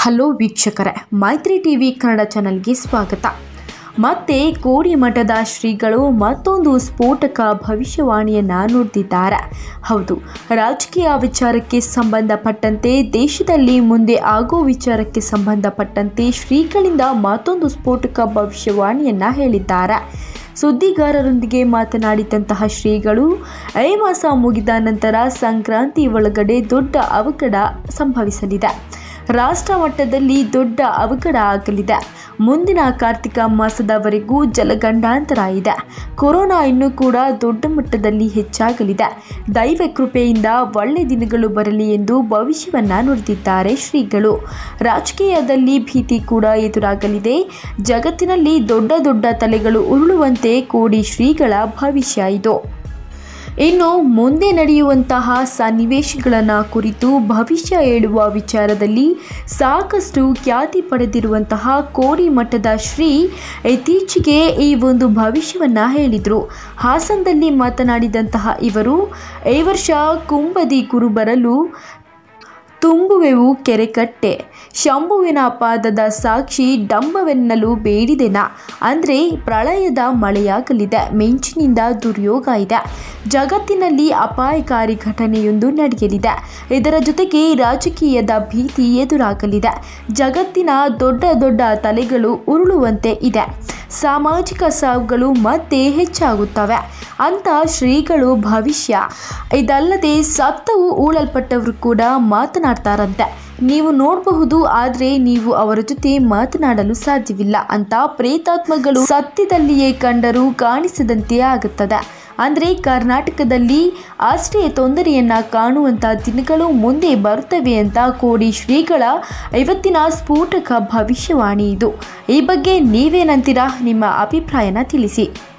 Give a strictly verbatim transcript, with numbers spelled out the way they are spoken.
Hello ವೀಕ್ಷಕರೇ, ಮೈತ್ರಿ TV Kannada ಚಾನೆಲ್ಗೆ ಸ್ವಾಗತ. ಮತ್ತೆ ಕೋಡಿ ಮಠದ ಶ್ರೀಗಳು ಮತ್ತೊಂದು ಸ್ಫೋಟಕ ಭವಿಷ್ಯವಾಣಿಯನ್ನು ನುಡಿದಿದ್ದಾರೆ. ಹೌದು, ರಾಜಕೀಯ ವಿಚಾರಕ್ಕೆ ಸಂಬಂಧಪಟ್ಟಂತೆ, ದೇಶದಲ್ಲಿ ಮುಂದೆ ಆಗೋ ವಿಚಾರಕ್ಕೆ ಸಂಬಂಧಪಟ್ಟಂತೆ ಶ್ರೀಗಳಿಂದ ಮತ್ತೊಂದು ಸ್ಫೋಟಕ ಭವಿಷ್ಯವಾಣಿಯನ್ನು ಹೇಳಿದ್ದಾರೆ. ಸುದ್ದಿಗಾರರೊಂದಿಗೆ ಮಾತನಾಡಿದಂತಹ ಶ್ರೀಗಳು, ಐ ಮಾಸ ಮುಗಿದ ನಂತರ ಸಂಕ್ರಾಂತಿ ಒಳಗಡೆ ದೊಡ್ಡ ಅವಘಡ ಸಂಭವಿಸಲಿದೆ. ರಾಷ್ಟ್ರ ಮಟ್ಟದಲ್ಲಿ ದೊಡ್ಡ ಅವಘಡ ಆಗಲಿದೆ. ಮುಂದಿನ ಕಾರ್ತಿಕ ಮಾಸದವರೆಗೂ ಜಲಗಂಡಾಂತರ ಇದೆ. ಕೊರೋನಾ ಇನ್ನೂ ಕೂಡ ದೊಡ್ಡ ಮಟ್ಟದಲ್ಲಿ ಹೆಚ್ಚಾಗಲಿದೆ. ದೈವ ಕೃಪೆಯಿಂದ ಒಳ್ಳೆ ದಿನಗಳು ಬರಲಿ ಎಂದು ಭವಿಷ್ಯವನ್ನ ನುಡಿದಿದ್ದಾರೆ ಶ್ರೀಗಳು. ರಾಜಕೀಯದಲ್ಲಿ ಭೀತಿ ಕೂಡ ಎದುರಾಗಲಿದೆ. ಜಗತ್ತಿನಲ್ಲಿ ದೊಡ್ಡ ದೊಡ್ಡ ತಲೆಗಳು ಉರುಳುವಂತೆ ಕೋಡಿ ಶ್ರೀಗಳ ಭವಿಷ್ಯ ಇದು. ಇನ್ನು ಮುಂದೆ ನಡೆಯುವಂತಹ ಸನ್ನಿವೇಶಗಳನ್ನು ಕುರಿತು ಭವಿಷ್ಯ ಹೇಳುವ ವಿಚಾರದಲ್ಲಿ ಸಾಕಷ್ಟು ಖ್ಯಾತಿ ಪಡೆದಿರುವಂತಹ ಕೋಡಿ ಮಠದ ಶ್ರೀ ಇತ್ತೀಚೆಗೆ ಈ ಒಂದು ಭವಿಷ್ಯವನ್ನು ಹೇಳಿದರು. ಹಾಸನದಲ್ಲಿ ಮಾತನಾಡಿದಂತಹ ಇವರು, ಈ ವರ್ಷ ಕುಂಭದಿ ಗುರು ಬರಲು ತುಂಬುವೆವು ಕೆರೆಕಟ್ಟೆ, ಶಂಭುವಿನ ಪಾದದ ಸಾಕ್ಷಿ ಡಂಬವೆನ್ನಲು ಬೇಡಿದೆನ. ಅಂದರೆ ಪ್ರಳಯದ ಮಳೆಯಾಗಲಿದೆ, ಮಿಂಚಿನಿಂದ ದುರ್ಯೋಗ ಇದೆ, ಜಗತ್ತಿನಲ್ಲಿ ಅಪಾಯಕಾರಿ ಘಟನೆಯೊಂದು ನಡೆಯಲಿದೆ. ಇದರ ಜೊತೆಗೆ ರಾಜಕೀಯದ ಭೀತಿ ಎದುರಾಗಲಿದೆ. ಜಗತ್ತಿನ ದೊಡ್ಡ ದೊಡ್ಡ ತಲೆಗಳು ಉರುಳುವಂತೆ ಇದೆ. ಸಾಮಾಜಿಕ ಸಾವುಗಳು ಮತ್ತೆ ಹೆಚ್ಚಾಗುತ್ತವೆ ಅಂತ ಶ್ರೀಗಳು ಭವಿಷ್ಯ. ಇದಲ್ಲದೆ ಸತ್ತವು ಉಳಲ್ಪಟ್ಟವರು ಕೂಡ ಮಾತನಾಡ್ತಾರಂತೆ. ನೀವು ನೋಡಬಹುದು, ಆದರೆ ನೀವು ಅವರ ಜೊತೆ ಮಾತನಾಡಲು ಸಾಧ್ಯವಿಲ್ಲ ಅಂತ ಪ್ರೇತಾತ್ಮಗಳು ಸತ್ಯದಲ್ಲಿಯೇ ಕಂಡರೂ ಕಾಣಿಸದಂತೆ ಆಗುತ್ತದೆ. ಅಂದರೆ ಕರ್ನಾಟಕದಲ್ಲಿ ಅಷ್ಟೇ ತೊಂದರೆಯನ್ನು ಕಾಣುವಂಥ ದಿನಗಳು ಮುಂದೆ ಬರುತ್ತವೆ ಅಂತ ಕೋಡಿ ಶ್ರೀಗಳ ಇವತ್ತಿನ ಸ್ಫೋಟಕ ಭವಿಷ್ಯವಾಣಿ ಇದು. ಈ ಬಗ್ಗೆ ನೀವೇನಂತೀರಾ? ನಿಮ್ಮ ಅಭಿಪ್ರಾಯನ ತಿಳಿಸಿ.